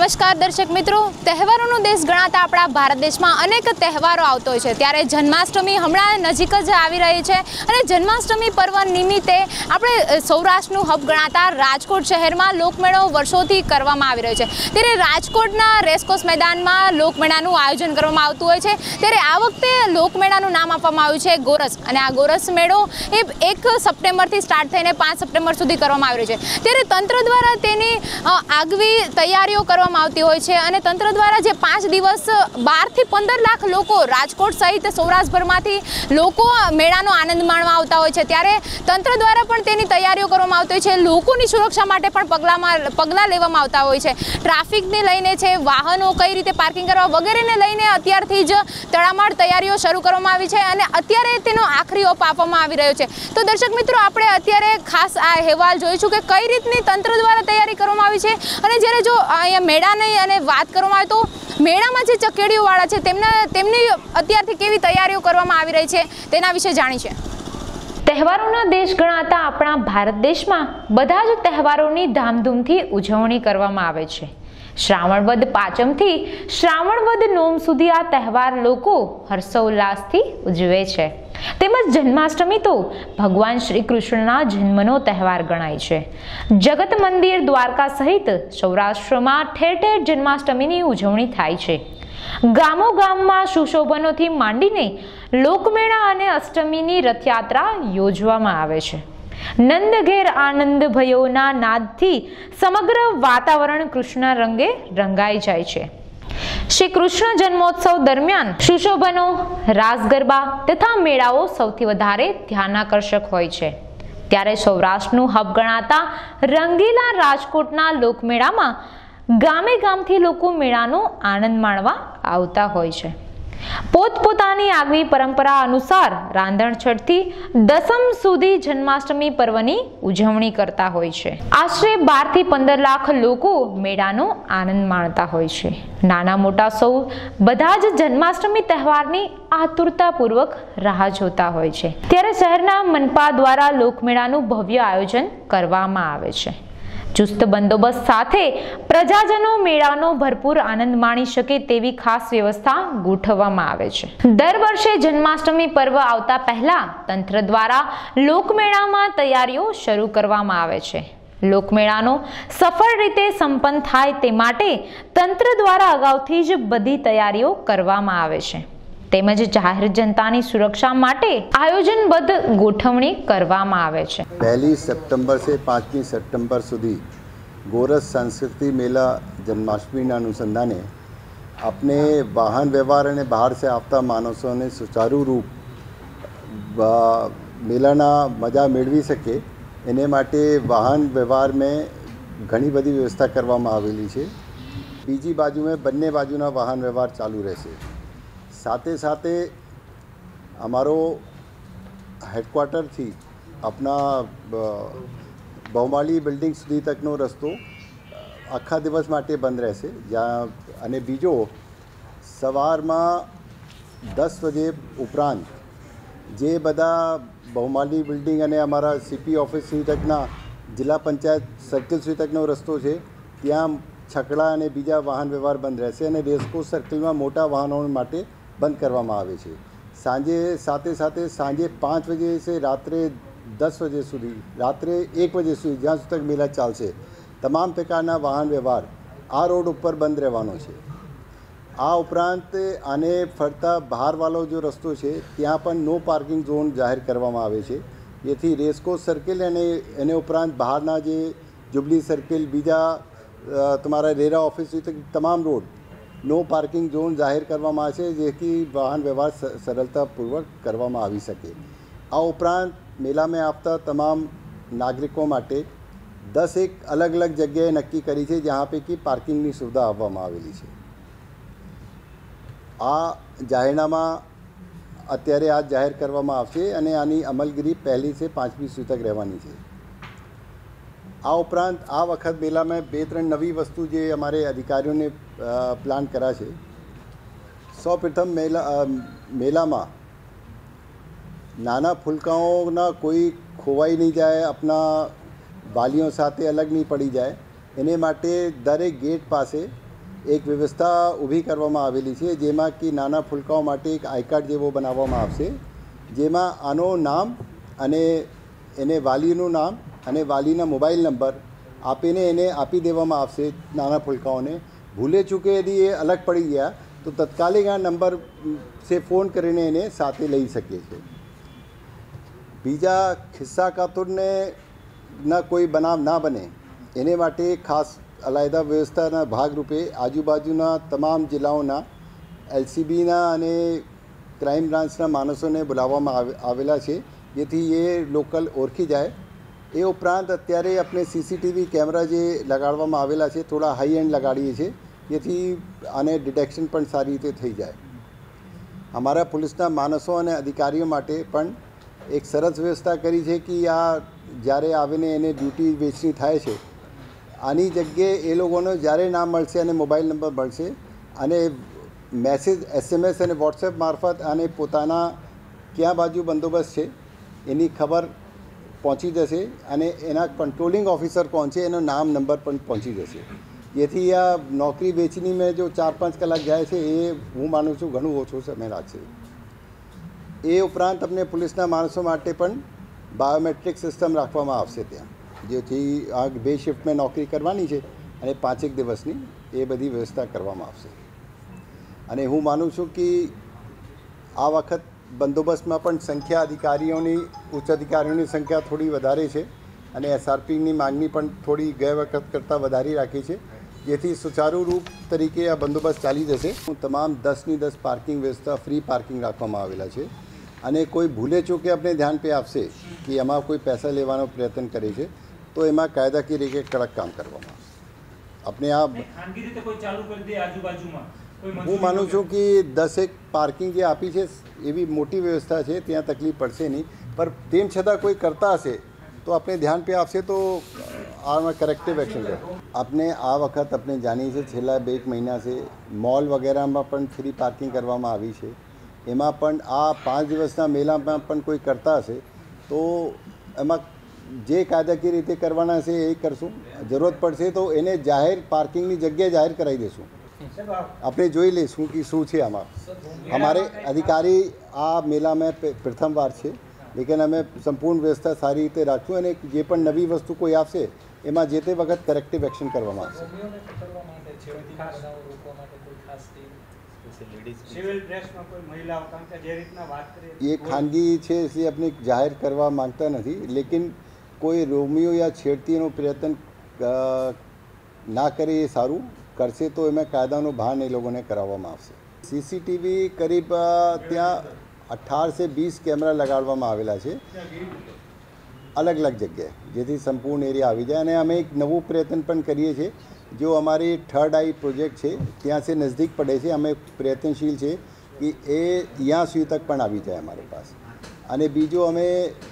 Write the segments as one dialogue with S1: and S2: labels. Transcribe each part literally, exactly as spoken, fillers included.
S1: નમસ્કાર દર્શક મિત્રો, તહેવારોનો દેશ ગણાતા આપણા ભારત દેશમાં અનેક તહેવારો આવતો હોય છે ત્યારે જન્માષ્ટમી હમણાં નજીક જ આવી રહી છે અને જન્માષ્ટમી પર્વ નિમિત્તે આપણે સૌરાષ્ટ્રનું હબ ગણાતા રાજકોટ શહેરમાં લોકમેળો વર્ષોથી કરવામાં આવી રહ્યો છે ત્યારે રાજકોટના રેસકોર્સ મેદાનમાં લોકમેળાનું આયોજન કરવામાં આવતું હોય છે ત્યારે આ વખતે લોકમેળાનું નામ આપવામાં આવ્યું છે ગોરસ અને આ ગોરસ મેળો એ એક સપ્ટેમ્બરથી સ્ટાર્ટ થઈને પાંચ સપ્ટેમ્બર સુધી કરવામાં આવી રહ્યો છે ત્યારે તંત્ર દ્વારા તેની આગવી તૈયારીઓ કરવામાં આવતી હોય છે અને તંત્ર દ્વારા જે પાંચ દિવસ બાર થી પંદર લાખ લોકો રાજકોટ સહિત સૌરાષ્ટ્રભરમાંથી લોકો મેળાનો આનંદ માણવા આવતા હોય છે ત્યારે તંત્ર દ્વારા પણ તેની તૈયારીઓ કરવામાં આવતી હોય છે। લોકોની સુરક્ષા માટે પણ પગલામાં પગલાં લેવામાં આવતા હોય છે। ટ્રાફિકને લઈને છે, વાહનો કઈ રીતે પાર્કિંગ કરવા વગેરેને લઈને અત્યારથી જ તડામાર તૈયારીઓ શરૂ કરવામાં આવી છે અને અત્યારે તેનો આખરી ઓપ આપવામાં આવી રહ્યો છે। તો દર્શક મિત્રો, આપણે અત્યારે ખાસ આ અહેવાલ જોઈશું કે કઈ રીતની તંત્ર દ્વારા તૈયારી કરવામાં આવી છે અને જ્યારે જો અહીંયા મેળાની અને વાત કરવામાં આવે તો મેળામાં જે ચકેડીઓવાળા છે તેમના તેમની અત્યારથી કેવી તૈયારીઓ કરવામાં આવી રહી છે તેના વિશે જાણીએ। તહેવારોનો દેશ ગણાતા આપણા ભારત દેશમાં બધા જ તહેવારોની ધામધૂમથી ઉજવણી કરવામાં આવે છે। શ્રાવણ વદ પાંચમથી શ્રાવણ વદ નોમ સુધી આ તહેવાર લોકો હર્ષોલ્લાસથી ઉજવે છે તેમજ જન્માષ્ટમી તો ભગવાન શ્રી કૃષ્ણના જન્મનો તહેવાર ગણાય છે। જગત મંદિર દ્વારકા સહિત સૌરાષ્ટ્રમાં ઠેર ઠેર જન્માષ્ટમીની ઉજવણી થાય છે। ગામો ગામમાં સુશોભનોથી માંડીને લોકમેળા અને અષ્ટમીની રથયાત્રા યોજવામાં આવે છે। નંદ ઘેર આનંદ ભયોના નાદથી સમગ્ર વાતાવરણ કૃષ્ણ રંગે રંગાઈ જાય છે। શ્રી કૃષ્ણ જન્મોત્સવ દરમિયાન સુશોભનો, રાસ ગરબા તથા મેળાઓ સૌથી વધારે ધ્યાનાકર્ષક હોય છે ત્યારે સૌરાષ્ટ્રનું હબ ગણાતા રંગીલા રાજકોટના લોકમેળામાં ગામે ગામથી લોકો મેળાનો આનંદ માણવા આવતા હોય છે। પોતપોતાની આગવી પરંપરા અનુસાર રાંધણછટથી દસમ સુધી જન્માષ્ટમી પર્વની ઉજવણી કરતા હોય છે। આશરે બાર થી પંદર લાખ લોકો મેળાનો આનંદ માણતા હોય છે। નાના મોટા સૌ બધા જ જન્માષ્ટમી તહેવારની આતુરતાપૂર્વક રાહ જોતા હોય છે ત્યારે શહેરના મનપા દ્વારા લોકમેળાનું ભવ્ય આયોજન કરવામાં આવે છે। ચુસ્ત બંદોબસ્ત સાથે પ્રજાજનો મેળાનો ભરપૂર આનંદ માણી શકે તેવી ખાસ વ્યવસ્થા ગોઠવવામાં આવે છે। દર વર્ષે જન્માષ્ટમી પર્વ આવતા પહેલા તંત્ર દ્વારા લોકમેળામાં તૈયારીઓ શરૂ કરવામાં આવે છે। લોકમેળાનો સફળ રીતે સંપન્ન થાય તે માટે તંત્ર દ્વારા અગાઉથી જ બધી તૈયારીઓ કરવામાં આવે છે તેમજ જાહેર જનતાની સુરક્ષા માટે આયોજનબદ્ધ ગોઠવણી કરવામાં આવે છે।
S2: पहली सितंबर से पाँचवीं सितंबर સુધી ગોરસ सांस्कृतिक मेला જન્માષ્ટમીના અનુસંધાને આપણે વાહન વ્યવહાર અને બહાર से આવતા માણસોને સુચારુ રૂપ મેળાના મજા મેળવી શકે એને માટે વાહન વ્યવહારમાં ઘણી બધી વ્યવસ્થા કરવામાં આવેલી છે। બીજી બાજુમાં બંને બાજુના વાહન વ્યવહાર ચાલુ રહેશે। સાથે સાથે અમારો હેડક્વાર્ટરથી આપણા બહુમાળી બિલ્ડિંગ સુધી તકનો રસ્તો આખા દિવસ માટે બંધ રહેશે જ્યાં અને બીજો સવારમાં દસ વાગે ઉપરાંત જે બધા બહુમાળી બિલ્ડિંગ અને અમારા સીપી ઓફિસ સુધી તકના જિલ્લા પંચાયત સર્કલ સુધી તકનો રસ્તો છે ત્યાં છકડા અને બીજા વાહન વ્યવહાર બંધ રહેશે અને રેસકોર્સ સર્કલમાં મોટા વાહનો માટે બંધ કરવામાં આવે છે। સાંજે સાથે સાથે સાંજે પાંચ વાગે से રાત્રે દસ વાગે સુધી રાત્રે એક વાગે સુધી જ્યાં સુધી તક મેળા ચાલશે તમામ પ્રકારના વાહન વ્યવહાર આ રોડ ઉપર બંધ રહેવાનો છે। આ ઉપરાંત આને ફરતા બહારવાળો જો રસ્તો છે ત્યાં પણ નો પાર્કિંગ ઝોન જાહેર કરવામાં આવે છે જેથી રેસકોર્સ સર્કલ અને એને ઉપરાંત બહારના જે જુબલી સર્કલ બીજા તમારા રેરા ઓફિસ સુધી તમામ રોડ નો પાર્કિંગ ઝોન જાહેર કરવામાં આવે છે જેથી વાહન વ્યવહાર સરળતાપૂર્વક કરવામાં આવી શકે। આ ઉપરાંત મેળામાં આવતા તમામ નાગરિકો માટે દસ એક અલગ અલગ જગ્યાએ નક્કી કરી છે જ્યાં પૈકી પાર્કિંગની સુવિધા આપવામાં આવેલી છે। આ જાહેરનામા અત્યારે આજ જાહેર કરવામાં આવશે અને આની અમલગીરી પહેલી से પાંચમી સુધી તક રહેવાની છે। આ ઉપરાંત આ વખત મેળામાં બે ત્રણ નવી વસ્તુ જે અમારે અધિકારીઓને પ્લાન કર્યા છે। સૌ પ્રથમ મેળા મેળામાં નાના ફૂલકાઓના કોઈ ખોવાઈ નહીં જાય, આપણા વાલીઓ સાથે અલગ નહીં પડી જાય એને માટે દરેક ગેટ પાસે એક વ્યવસ્થા ઊભી કરવામાં આવેલી છે, જેમાં કે નાના ફૂલકાઓ માટે એક આઈ કાર્ડ જેવો બનાવવામાં આવશે, જેમાં આનો નામ અને એને વાલીનું નામ અને વાલીના મોબાઈલ નંબર આપીને એને આપી દેવામાં આવશે નાના ફૂલકાઓને. ભૂલે ચૂકે યદી એ અલગ પડી ગયા તો તત્કાલિક આ નંબર સે ફોન કરીને એને સાથે લઈ શકીએ છીએ. બીજા ખિસ્સા કાતુરને ના કોઈ બનાવ ના બને એને માટે ખાસ અલાયદા વ્યવસ્થાના ભાગરૂપે આજુબાજુના તમામ જિલ્લાઓના એલસીબીના અને ક્રાઇમ બ્રાન્ચના માણસોને બોલાવવામાં આવેલા છે, જેથી એ લોકલ ઓળખી જાય. એ ઉપરાંત અત્યારે આપણે સીસીટીવી કેમેરા જે લગાડવામાં આવેલા છે થોડા હાઈ એન્ડ લગાડીએ છીએ, જેથી આને ડિટેક્શન પણ સારી રીતે થઈ જાય. અમારા પોલીસના માણસો અને અધિકારીઓ માટે પણ એક સરસ વ્યવસ્થા કરી છે કે આ જ્યારે આવીને એને ડ્યુટી વેચની થાય છે, આની જગ્યાએ એ લોકોનો જ્યારે નામ મળશે અને મોબાઈલ નંબર મળશે અને મેસેજ એસએમએસ અને વોટ્સએપ મારફત આને પોતાના ક્યાં બાજુ બંદોબસ્ત છે એની ખબર પહોંચી જશે અને એના કંટ્રોલિંગ ઓફિસર કોણ છે એનો નામ નંબર પણ પહોંચી જશે, જેથી આ નોકરી વેચની મેં જો ચાર પાંચ કલાક જાય છે એ હું માનું છું ઘણું ઓછો સમય લાગશે. એ ઉપરાંત અમને પોલીસના માણસો માટે પણ બાયોમેટ્રિક સિસ્ટમ રાખવામાં આવશે ત્યાં, જેથી આ બે શિફ્ટમાં નોકરી કરવાની છે અને પાંચેક દિવસની એ બધી વ્યવસ્થા કરવામાં આવશે. અને હું માનું છું કે આ વખત બંદોબસ્તમાં પણ સંખ્યા અધિકારીઓની ઉચ્ચ અધિકારીઓની સંખ્યા થોડી વધારે છે અને એસઆરપીની માગણી પણ થોડી ગઈ વખત કરતાં વધારી રાખી છે, જેથી સુચારુ રૂપ તરીકે આ બંદોબસ્ત ચાલી જશે. તમામ દસની દસ પાર્કિંગ વ્યવસ્થા ફ્રી પાર્કિંગ રાખવામાં આવેલા છે અને કોઈ ભૂલે ચૂકે આપણે ધ્યાન પે આપશે કે એમાં કોઈ પૈસા લેવાનો પ્રયત્ન કરે છે તો એમાં કાયદાકીય રીતે કડક કામ કરવામાં આવશે. આપણે આ હું માનું છું કે દસેક પાર્કિંગ જે આપી છે એવી મોટી વ્યવસ્થા છે, ત્યાં તકલીફ પડશે નહીં, પણ તેમ છતાં કોઈ કરતા હશે તો આપણે ધ્યાન પે આપશે તો આમાં કરેક્ટિવ એક્શન કરે. આપણે આ વખત આપણે જાણીએ છીએ છેલ્લા બે એક મહિના છે મોલ વગેરેમાં પણ ફ્રી પાર્કિંગ કરવામાં આવી છે, એમાં પણ આ પાંચ દિવસના મેળામાં પણ કોઈ કરતા હશે તો એમાં જે કાયદાકીય રીતે કરવાના છે એ કરશું. જરૂરત પડશે તો એને જાહેર પાર્કિંગની જગ્યાએ જાહેર કરાવી દઈશું. આપણે જોઈ લઈશું કે શું છે આમાં. અમારે અધિકારી આ મેળામાં પ્રથમ વાર છે, લેकिन અમે સંપૂર્ણ વ્યવસ્થા સારી રીતે રાખશું અને જે પણ નવી વસ્તુ કોઈ આપશે એમાં જે તે વખત કરેક્ટિવ એક્શન કરવામાં આવશે. એ ખાનગી છે એ આપણે જાહેર કરવા માંગતા નથી, લેकिन કોઈ રોમિયો યા છેડતીનો પ્રયત્ન ના કરે એ સારું. કરશે તો એમાં કાયદાનો ભાન એ લોકોને કરાવવામાં આવશે. સીસીટીવી કરીબ ત્યાં અઠાર સે વીસ કેમેરા લગાડવામાં આવેલા છે અલગ અલગ જગ્યાએ, જેથી સંપૂર્ણ એરિયા આવી જાય. અને અમે એક નવું પ્રયત્ન પણ કરીએ છીએ, જો અમારી થર્ડ આઈ પ્રોજેક્ટ છે ત્યાં સે નજદીક પડે છે, અમે પ્રયત્નશીલ છે કે એ ત્યાં સુધી તક પણ આવી જાય અમારી પાસે. અને બીજું અમે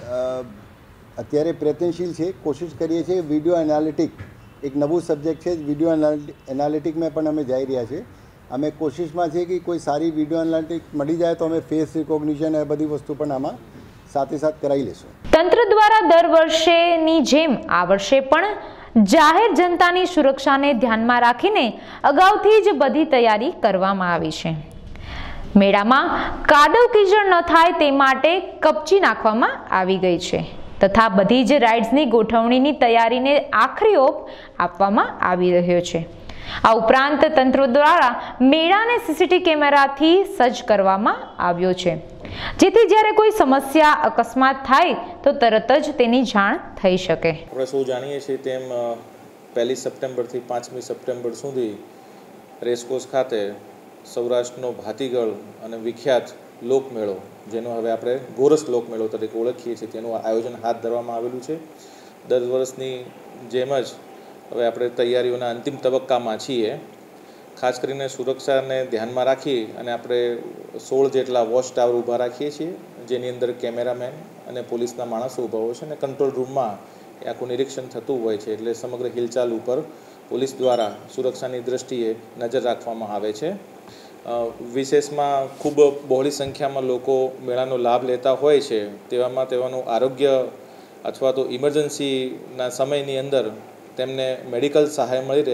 S2: અત્યારે પ્રયત્નશીલ છે, કોશિશ કરીએ છીએ વિડીયો એનાલિટિક એક નવું સબ્જેક્ટ છે, વિડીયો એનાલિટિકમાં પણ અમે જઈ રહ્યા છીએ. અમે કોશિશમાં છીએ કે કોઈ સારી વિડીયો એનાલિટિક મળી જાય તો અમે ફેસ રિકોગ્નિશન એ બધી વસ્તુ પણ આમાં સાથે સાથ કરાવી લઈશું.
S1: તંત્ર દ્વારા દર વર્ષેની જેમ આ વર્ષે પણ જાહેર જનતાની સુરક્ષાને ધ્યાનમાં રાખીને અગાઉથી જ બધી તૈયારી કરવામાં આવી છે. મેળામાં કાદવ કીચડ ન થાય તે માટે કપચી નાખવામાં આવી ગઈ છે તથા બધી જ રાઇડ્સની ગોઠવણીની તૈયારીને આખરી ઓપ આપવામાં આવી રહ્યો છે. આ ઉપરાંત તંત્ર દ્વારા મેળાને સીસીટીવી કેમેરાથી સજ્જ કરવામાં આવ્યો છે, જેથી જ્યારે કોઈ સમસ્યા અકસ્માત થાય તો તરત જ તેની જાણ થઈ શકે.
S3: આપણે સૌ જાણીએ છીએ તેમ પહેલી સપ્ટેમ્બરથી પાંચમી સપ્ટેમ્બર સુધી રેસકોર્સ ખાતે સૌરાષ્ટ્રનો ભાતીગળ અને વિખ્યાત લોકમેળો, જેનો હવે આપણે ગોરસ લોકમેળો તરીકે ઓળખીએ છીએ, તેનું આયોજન હાથ ધરવામાં આવેલું છે. દર વર્ષની જેમ જ હવે આપણે તૈયારીઓના અંતિમ તબક્કામાં છીએ. ખાસ કરીને સુરક્ષાને ધ્યાનમાં રાખી અને આપણે સોળ જેટલા વોચ ટાવર ઊભા રાખીએ છીએ, જેની અંદર કેમેરામેન અને પોલીસના માણસો ઊભા હોય છે અને કંટ્રોલ રૂમમાં એ આખું નિરીક્ષણ થતું હોય છે. એટલે સમગ્ર હિલચાલ ઉપર પોલીસ દ્વારા સુરક્ષાની દૃષ્ટિએ નજર રાખવામાં આવે છે. વિશેષમાં ખૂબ બહોળી સંખ્યામાં લોકો મેળાનો લાભ લેતા હોય છે, તેવામાં તેવાનું આરોગ્ય અથવા તો ઇમરજન્સીના સમયની અંદર તેમને મેડિકલ સહાય મળી રહે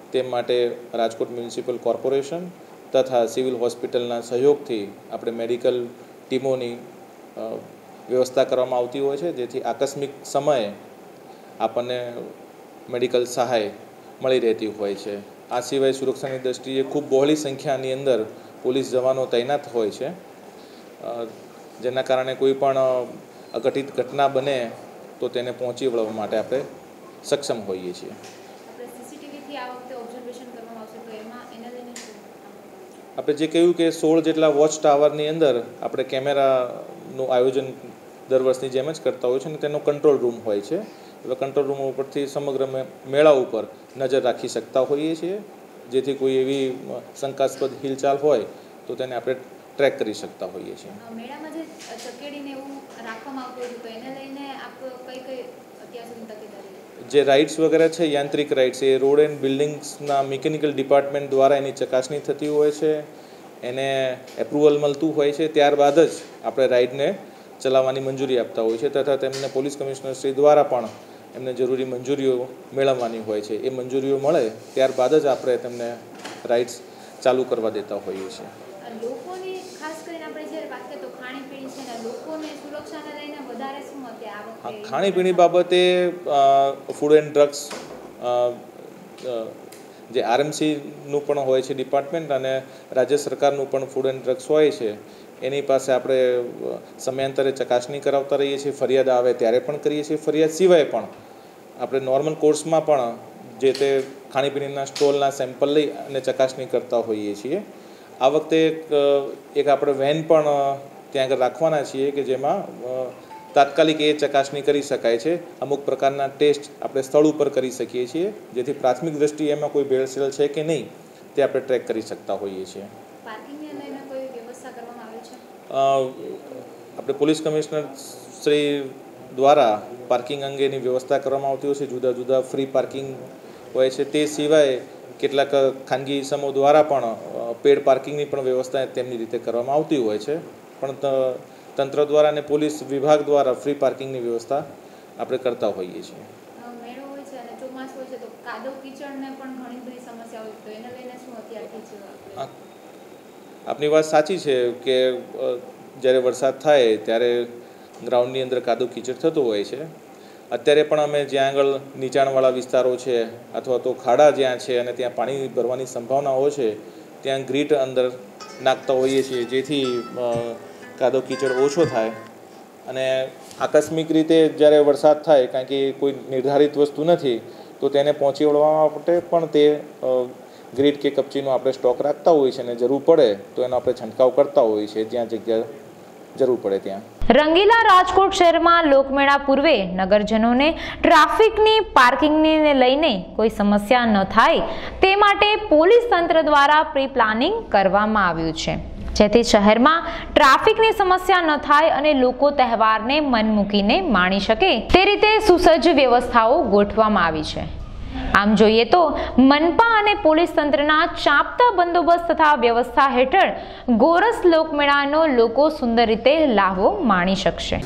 S3: તે માટે રાજકોટ મ્યુનિસિપલ કોર્પોરેશન તથા સિવિલ હોસ્પિટલના સહયોગથી આપણે મેડિકલ ટીમોની વ્યવસ્થા કરવામાં આવતી હોય છે, જેથી આકસ્મિક સમયે આપણને મેડિકલ સહાય મળી રહેતી હોય છે. આ સિવાય સુરક્ષાની દૃષ્ટિએ ખૂબ બહોળી સંખ્યાની અંદર પોલીસ જવાનો તૈનાત હોય છે, જેના કારણે કોઈ પણ અઘટિત ઘટના બને તો તેને પહોંચી વળવા માટે આપણે સક્ષમ હોઈએ છીએ. આપણે જે કહ્યું કે સોળ જેટલા વોચ ટાવરની અંદર આપણે કેમેરાનું આયોજન દર વર્ષની જેમ જ કરતા હોય છે અને તેનો કંટ્રોલ રૂમ હોય છે. હવે કંટ્રોલ રૂમ ઉપરથી સમગ્ર મેળા ઉપર નજર રાખી શકતા હોઈએ છીએ, જેથી કોઈ એવી શંકાસ્પદ હિલચાલ હોય તો તેને આપણે ટ્રેક કરી શકતા હોઈએ છીએ.
S1: મેળામાં જે ચકેડીને એવું રાખવામાં આવતું હતું તો એને લઈને આપ કઈ કઈ અત્યાર સુધી તકેદારી
S3: જે રાઇડ્સ વગેરે છે, યાંત્રિક રાઇડ્સ, એ રોડ એન્ડ બિલ્ડિંગ્સના મિકેનિકલ ડિપાર્ટમેન્ટ દ્વારા એની ચકાસણી થતી હોય છે, એને એપ્રુવલ મળતું હોય છે, ત્યારબાદ જ આપણે રાઇડને ચલાવવાની મંજૂરી આપતા હોય છે તથા તેમને પોલીસ કમિશનર શ્રી દ્વારા પણ એમને જરૂરી મંજૂરીઓ મેળવવાની હોય છે. એ મંજૂરીઓ મળે ત્યારબાદ જ આપણે તેમને રાઇડ્સ ચાલુ કરવા દેતા હોઈએ છીએ.
S1: લોકોની ખાસ કરીને આપણે જ્યારે વાત કરીએ તો ખાણીપીણી છે ને લોકોને સુરક્ષાને લઈને વધારે શું હતી આ વખતે?
S3: ખાણીપીણી બાબતે ફૂડ એન્ડ ડ્રગ્સ જે આરએમસીનું પણ હોય છે ડિપાર્ટમેન્ટ અને રાજ્ય સરકારનું પણ ફૂડ એન્ડ ડ્રગ્સ હોય છે, એની પાસે આપણે સમયાંતરે ચકાસણી કરાવતા રહીએ છીએ. ફરિયાદ આવે ત્યારે પણ કરીએ છીએ. ફરિયાદ સિવાય પણ આપણે નોર્મલ કોર્સમાં પણ જે તે ખાણીપીણીના સ્ટોલના સેમ્પલ લઈ અને ચકાસણી કરતા હોઈએ છીએ. આ વખતે એક આપણે વેન પણ ત્યાં આગળ રાખવાના છીએ કે જેમાં તાત્કાલિક એ ચકાસણી કરી શકાય છે. અમુક પ્રકારના ટેસ્ટ આપણે સ્થળ ઉપર કરી શકીએ છીએ, જેથી પ્રાથમિક દ્રષ્ટિએ એમાં કોઈ ભેળસેળ છે કે નહીં તે આપણે ટ્રેક કરી શકતા હોઈએ છીએ. આપણે પોલીસ કમિશનર શ્રી દ્વારા પાર્કિંગ અંગેની વ્યવસ્થા કરવામાં આવતી હોય છે. જુદા જુદા ફ્રી પાર્કિંગ હોય છે. તે સિવાય કેટલાક ખાનગી ઇસમો દ્વારા પણ પેડ પાર્કિંગની પણ વ્યવસ્થા તેમની રીતે કરવામાં આવતી હોય છે, પણ તંત્ર દ્વારા અને પોલીસ વિભાગ દ્વારા ફ્રી પાર્કિંગની વ્યવસ્થા આપણે કરતા હોઈએ છીએ.
S1: મેળો હોય છે અને ચોમાસું હોય છે તો કાદવ કીચડને પણ ઘણી બધી સમસ્યા હોય તો એને લઈને શું અત્યારથી છે?
S3: આપની વાત સાચી છે કે જ્યારે વરસાદ થાય ત્યારે ગ્રાઉન્ડની અંદર કાદવ કીચડ થતું હોય છે. અત્યારે પણ અમે જ્યાં આગળ નીચાણવાળા વિસ્તારો છે અથવા તો ખાડા જ્યાં છે અને ત્યાં પાણી ભરવાની સંભાવનાઓ છે ત્યાં ગ્રીટ અંદર નાખતા હોઈએ છીએ, જેથી કાદવ કીચડ ઓછો થાય. અને આકસ્મિક રીતે જ્યારે વરસાદ થાય, કારણ કે કોઈ નિર્ધારિત વસ્તુ નથી, તો તેને પહોંચી વળવા માટે પણ તે ગ્રીટ કે કપચીનો આપણે સ્ટોક રાખતા હોઈએ છીએ અને જરૂર પડે તો એનો આપણે છંટકાવ કરતા હોઈએ છીએ જ્યાં જગ્યા જરૂર પડે ત્યાં.
S1: રંગીલા રાજકોટ શહેરમાં લોકમેળા પૂર્વે નગરજનોને ટ્રાફિકની પાર્કિંગને લઈને કોઈ સમસ્યા ન થાય તે માટે પોલીસ તંત્ર દ્વારા પ્રી પ્લાનિંગ કરવામાં આવ્યું છે, જેથી શહેરમાં ટ્રાફિકની સમસ્યા ન થાય અને લોકો તહેવારને મન મૂકીને માણી શકે તે રીતે સુસજ્જ વ્યવસ્થાઓ ગોઠવવામાં આવી છે. આમ જોઈએ તો મનપા અને પોલીસ તંત્રના ચાંપતા બંદોબસ્ત તથા વ્યવસ્થા હેઠળ ગોરસ લોકમેળાનો લોકો સુંદર રીતે લાભો માણી શકશે.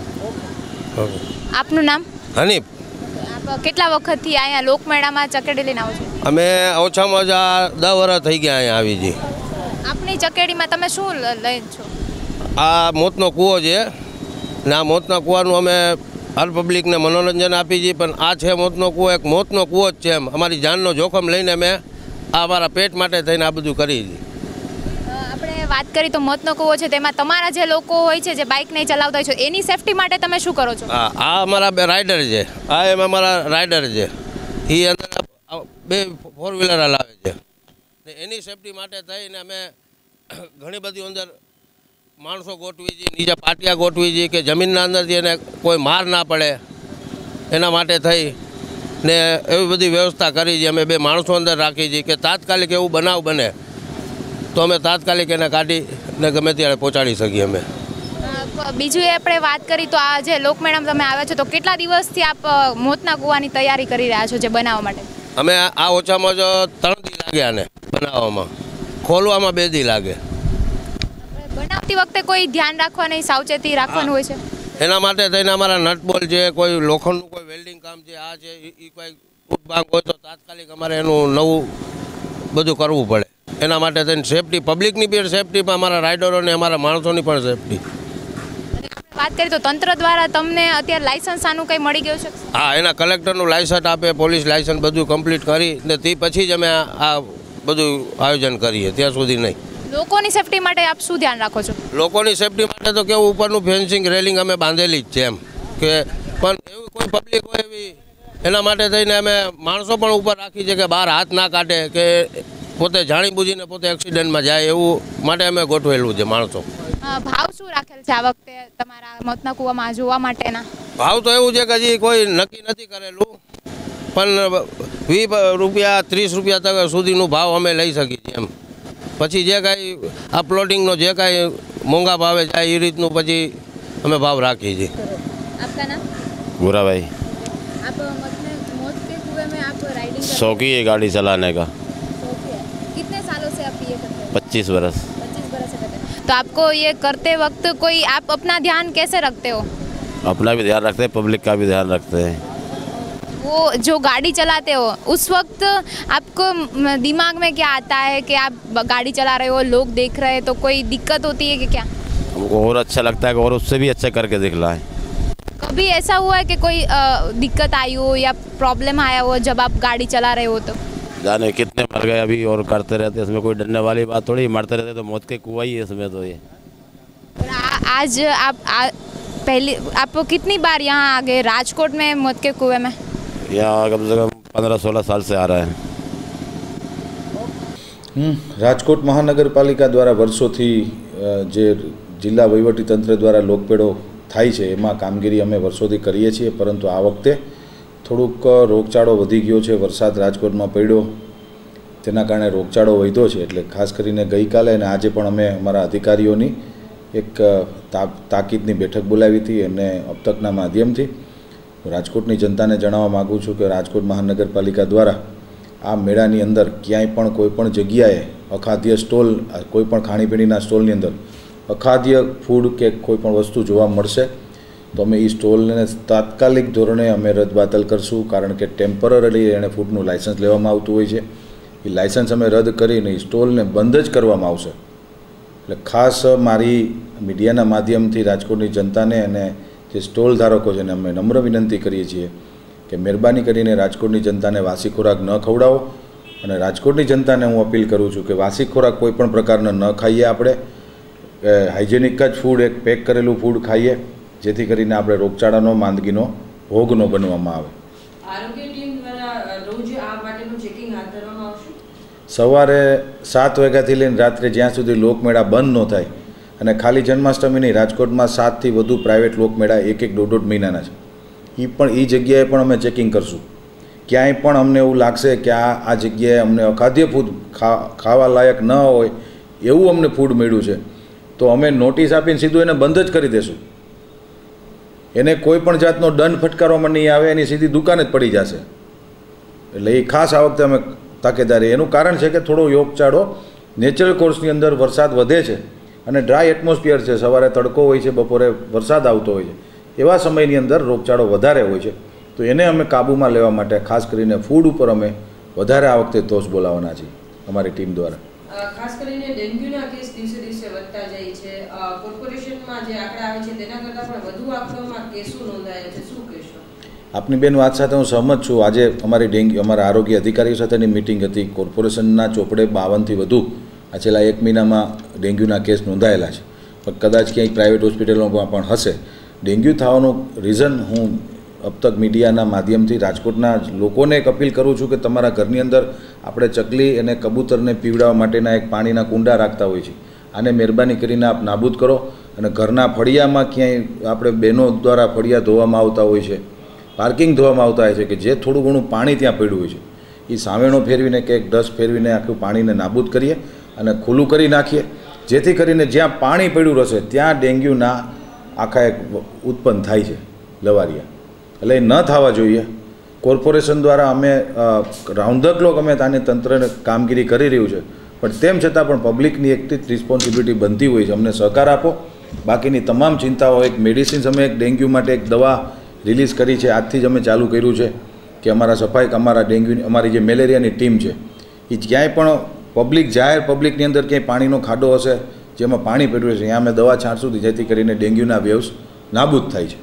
S1: આપનું નામ?
S4: હનીફ.
S1: આપ કેટલા વખતથી અહીંયા લોકમેળામાં ચકેડી લઈને આવો છો?
S4: અમે ઓછામાં ઓછા દસ વર્ષ થઈ ગયા અહીંયા આવી જઈએ.
S1: આપની ચકેડીમાં તમે શું લઈ છો?
S4: આ મોતનો કૂવો છે ને આ મોતના કૂવાનું અમે હર પબ્લિકને મનોરંજન આપી છીએ, પણ આ છે મોતનો કૂવો, એક મોતનો કૂવો જ છે. એમ અમારી જાનનો જોખમ લઈને અમે આ અમારા પેટ માટે થઈને આ બધું કરી છીએ.
S1: આપણે વાત કરી તો મોતનો કૂવો છે, તેમાં તમારા જે લોકો હોય છે જે બાઇક નહીં ચલાવતા હોય છે એની સેફટી માટે તમે શું કરો છો?
S4: હા, આ અમારા બે રાઇડર છે. આ એમ અમારા રાઇડર છે. એ અંદર બે ફોર વ્હીલર લાવે છે ને એની સેફટી માટે થઈને અમે ઘણી બધી અંદર માણસો ગોઠવી છે, નીચે પાટિયા ગોઠવી છે કે જમીનના અંદરથી એને કોઈ માર ના પડે એના માટે થઈ ને એવી બધી વ્યવસ્થા કરી છે. અમે બે માણસો અંદર રાખી છીએ કે તાત્કાલિક એવું બનાવ બને તો અમે તાત્કાલિક એને કાઢી ને ગમે ત્યારે પહોંચાડી શકીએ. અમે
S1: બીજું એ આપણે વાત કરી તો આ જે લોકમેળામાં તમે આવ્યા છો તો કેટલા દિવસથી આપ મોતના કૂવાની તૈયારી કરી રહ્યા છો જે બનાવવા માટે?
S4: અમે આ ઓછામાં ઓછા ત્રણ દી લાગે આને બનાવવામાં, ખોલવામાં બે દી લાગે.
S1: બનાવતી વખતે કોઈ ધ્યાન રાખવાની સાવચેતી રાખવાનું હોય છે?
S4: એના માટે થઈને અમારા નટબોલ છે, કોઈ લોખંડનું કોઈ વેલ્ડિંગ કામ છે, આ છે એ કોઈ ઉટભાંગ હોય તો તાત્કાલિક અમારે એનું નવું બધું કરવું પડે. એના માટે થઈને સેફટી, પબ્લિકની પણ સેફટી, પણ અમારા રાઇડરોને અમારા માણસોની પણ સેફટી.
S1: વાત કરીએ તો તંત્ર દ્વારા તમને અત્યારે લાયસન્સ આનું કંઈ મળી ગયું છે?
S4: હા, એના કલેક્ટરનું લાયસન્સ આપે, પોલીસ લાયસન્સ બધું કમ્પ્લીટ કરી ને તે પછી જ અમે આ બધું આયોજન કરીએ, ત્યાં સુધી નહીં.
S1: લોકોની સેફટી માટે આપ શું ધ્યાન રાખો છો?
S4: લોકોની સેફટી માટે તો કેવું, ઉપરનું ફેન્સિંગ રેલિંગ અમે બાંધેલી જ છે એમ કે, પણ એવું કોઈ પબ્લિક હોય એવી એના માટે થઈને અમે માણસો પણ ઉપર રાખી છે કે બહાર હાથ ના કાઢે કે પોતે જાણી બુજીને પોતે એક્સિડન્ટમાં જાય, એવું માટે અમે ગોઠવેલું છે માણસો.
S1: ભાવ શું રાખેલ છે આ વખતે તમારા મોતના કૂવામાં જોવા માટેના?
S4: ભાવ તો એવું છે કે હજી કોઈ નક્કી નથી કરેલું, પણ વીસ રૂપિયા ત્રીસ રૂપિયા તક સુધીનું ભાવ અમે લઈ શકીએ છીએ એમ. પછી જે કાંઈ આ પ્લોટિંગનો જે કાંઈ મોંઘા ભાવે જાય એ રીતનું પછી અમે ભાવ રાખીએ છીએ.
S1: આપકા નામ?
S5: बुरा भाई,
S1: आप मौत के कुएं में आप राइडिंग
S5: शौकी है गाड़ी चलाने का।
S1: शौकी है? कितने सालों से आप ये करते हैं?
S5: पच्चीस बरस।
S1: पच्चीस बरस से करते हैं। तो आपको ये करते वक्त कोई आप अपना ध्यान कैसे रखते हो?
S5: अपना भी ध्यान रखते हैं, पब्लिक का भी ध्यान रखते हैं।
S1: वो जो गाड़ी चलाते हो उस वक्त आपको दिमाग में क्या आता है कि आप गाड़ी चला रहे हो, लोग देख रहे हैं, तो कोई दिक्कत होती है कि क्या?
S5: हमको और अच्छा लगता है कि और उससे भी अच्छा करके दिखला है।
S1: कभी ऐसा हुआ है कि कोई अ, दिक्कत आई हो या प्रॉब्लम आया हो जब आप गाड़ी चला रहे हो तो?
S5: जाने कितने मर गए अभी और करते रहते, इसमें कोई डरने वाली बात थोड़ी, मरते रहते तो मौत के कुआं ही है इसमें तो। ये
S1: और आ, आज आप आ, पहली आप कितनी बार यहाँ आ गए राजकोट में मौत के कुएं में?
S5: यहाँ कम से कम पंद्रह सोलह साल से आ रहा है।
S6: રાજકોટ મહાનગરપાલિકા દ્વારા વર્ષોથી જે જિલ્લા વહીવટીતંત્ર દ્વારા લોકપેડો થાય છે એમાં કામગીરી અમે વર્ષોથી કરીએ છીએ, પરંતુ આ વખતે થોડુંક રોગચાળો વધી ગયો છે. વરસાદ રાજકોટમાં પડ્યો તેના કારણે રોગચાળો વધ્યો છે, એટલે ખાસ કરીને ગઈકાલે અને આજે પણ અમે અમારા અધિકારીઓની એક તાકીદની બેઠક બોલાવી હતી અને અબતકના માધ્યમથી રાજકોટની જનતાને જણાવવા માગું છું કે રાજકોટ મહાનગરપાલિકા દ્વારા આ મેળાની અંદર ક્યાંય પણ કોઈ પણ જગ્યાએ અખાદ્ય સ્ટોલ, કોઈ પણ ખાણીપીણીના સ્ટોલની અંદર અખાદ્ય ફૂડ કે કોઈ પણ વસ્તુ જોવા મળશે તો અમે એ સ્ટોલને તાત્કાલિક ધોરણે અમે રદબાતલ કરશું, કારણ કે ટેમ્પરરી એને ફૂડનું લાયસન્સ લેવામાં આવતું હોય છે. એ લાયસન્સ અમે રદ કરીને એ સ્ટોલને બંધ જ કરવામાં આવશે. એટલે ખાસ મારી મીડિયાના માધ્યમથી રાજકોટની જનતાને અને જે સ્ટોલ ધારકો છે એને અમે નમ્ર વિનંતી કરીએ છીએ કે મહેરબાની કરીને રાજકોટની જનતાને વાસી ખોરાક ન ખવડાવો, અને રાજકોટની જનતાને હું અપીલ કરું છું કે વાસી ખોરાક કોઈ પણ પ્રકારના ન ખાઈએ, આપણે હાઇજેનિક જ ફૂડ, એક પેક કરેલું ફૂડ ખાઈએ, જેથી કરીને આપણે રોગચાળાનો, માંદગીનો ભોગ ન બનવામાં આવે.
S7: આરોગ્ય ટીમ દ્વારા રોજ આ માટેનું ચેકિંગ હાથ ધરવામાં આવશે.
S6: સવારે સાત વાગ્યાથી લઈને રાત્રે જ્યાં સુધી લોકમેળા બંધ ન થાય, અને ખાલી જન્માષ્ટમીની રાજકોટમાં સાતથી વધુ પ્રાઇવેટ લોકમેળા એક એક દોઢ દોઢ મહિનાના છે, એ પણ એ જગ્યાએ પણ અમે ચેકિંગ કરશું. ક્યાંય પણ અમને એવું લાગશે કે આ આ જગ્યાએ અમને અખાદ્ય ફૂડ ખાવા લાયક ન હોય એવું અમને ફૂડ મળ્યું છે તો અમે નોટિસ આપીને સીધું એને બંધ જ કરી દઈશું. એને કોઈ પણ જાતનો દંડ ફટકારવામાં નહીં આવે, એની સીધી દુકાન જ પડી જશે. એટલે એ ખાસ આ વખતે અમે તાકેદારી. એનું કારણ છે કે થોડો યોગચાળો નેચરલ કોર્સની અંદર વરસાદ વધે છે અને ડ્રાય એટમોસ્ફિયર છે, સવારે તડકો હોય છે, બપોરે વરસાદ આવતો હોય છે, એવા સમયની અંદર રોગચાળો વધારે હોય છે. તો એને અમે કાબૂમાં લેવા માટે ખાસ કરીને ફૂડ ઉપર અમે વધારે આ વખતે તોષ બોલાવવાના છીએ અમારી ટીમ દ્વારા.
S7: ખાસ કરીને ડેન્ગ્યુના કેસ દિવસે દિવસે વધતા જાય છે. કોર્પોરેશનમાં જે આંકડા આવે છે તેના કરતાં પણ વધુ આંકડામાં કેસો નોંધાયા છે, શું કહેશો? આપની
S6: બેન વાત સાથે હું સહમત છું. આજે અમારી ડેન્ગ્યુ અમારા આરોગ્ય અધિકારીઓ સાથેની મિટિંગ હતી. કોર્પોરેશનના ચોપડે બાવનથી વધુ આ છેલ્લા એક મહિનામાં ડેન્ગ્યુના કેસ નોંધાયેલા છે, પણ કદાચ ક્યાંય પ્રાઇવેટ હોસ્પિટલોમાં પણ હશે. ડેન્ગ્યુ થવાનું રીઝન હું અબતક મીડિયાના માધ્યમથી રાજકોટના લોકોને એક અપીલ કરું છું કે તમારા ઘરની અંદર આપણે ચકલી અને કબૂતરને પીવડાવવા માટેના એક પાણીના કુંડા રાખતા હોય છે, આને મહેરબાની કરીને આપ નાબૂદ કરો. અને ઘરના ફળિયામાં ક્યાંય આપણે બહેનો દ્વારા ફળિયા ધોવામાં આવતા હોય છે, પાર્કિંગ ધોવામાં આવતા હોય છે કે જે થોડું ઘણું પાણી ત્યાં પડ્યું હોય છે, એ સાવેણો ફેરવીને કે એક ડસ્ટ ફેરવીને આખું પાણીને નાબૂદ કરીએ અને ખુલ્લું કરી નાખીએ, જેથી કરીને જ્યાં પાણી પડ્યું રહેશે ત્યાં ડેન્ગ્યુના આખા એક ઉત્પન્ન થાય છે લવારિયા. એટલે એ ન થવા જોઈએ. કોર્પોરેશન દ્વારા અમે રાઉન્ડ ધ ક્લોક અમે તાની તંત્રને કામગીરી કરી રહ્યું છે, પણ તેમ છતાં પણ પબ્લિકની એક રિસ્પોન્સિબિલિટી બનતી હોય છે. અમને સહકાર આપો. બાકીની તમામ ચિંતાઓ, એક મેડિસિન્સ અમે એક ડેન્ગ્યુ માટે એક દવા રિલીઝ કરી છે, આજથી જ અમે ચાલુ કર્યું છે કે અમારા સફાઈ અમારા ડેન્ગ્યુની અમારી જે મેલેરિયાની ટીમ છે કે ક્યાંય પણ પબ્લિક જાહેર પબ્લિકની અંદર ક્યાંય પાણીનો ખાડો હશે જેમાં પાણી પેટ્યું છે ત્યાં અમે દવા છાંટશું જેથી કરીને ડેન્ગ્યુના વેવ્સ નાબૂદ થાય છે.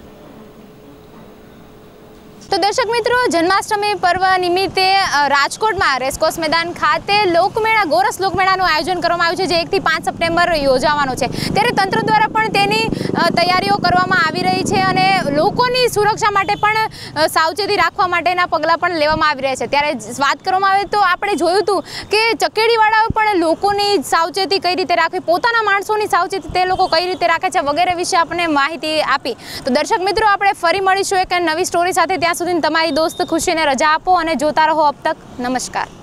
S1: તો દર્શક મિત્રો, જન્માષ્ટમી પર્વ નિમિત્તે રાજકોટમાં રેસકોર્સ મેદાન ખાતે લોકમેળા ગોરસ લોકમેળાનું આયોજન કરવામાં આવ્યું છે, જે એકથી પાંચ સપ્ટેમ્બર યોજાવાનો છે. ત્યારે તંત્ર દ્વારા પણ તેની તૈયારીઓ કરવામાં આવી રહી છે અને લોકોની સુરક્ષા માટે પણ સાવચેતી રાખવા માટેના પગલાં પણ લેવામાં આવી રહ્યા છે. ત્યારે વાત કરવામાં આવે તો આપણે જોયું હતું કે ચકેડીવાળાઓ પણ લોકોની સાવચેતી કઈ રીતે રાખવી, પોતાના માણસોની સાવચેતી તે લોકો કઈ રીતે રાખે છે વગેરે વિશે આપણને માહિતી આપી. તો દર્શક મિત્રો, આપણે ફરી મળીશું એક નવી સ્ટોરી સાથે. ત્યાં સુધી તમારી દોસ્ત ખુશીને રજા આપો અને જોતા રહો અબ તક. નમસ્કાર.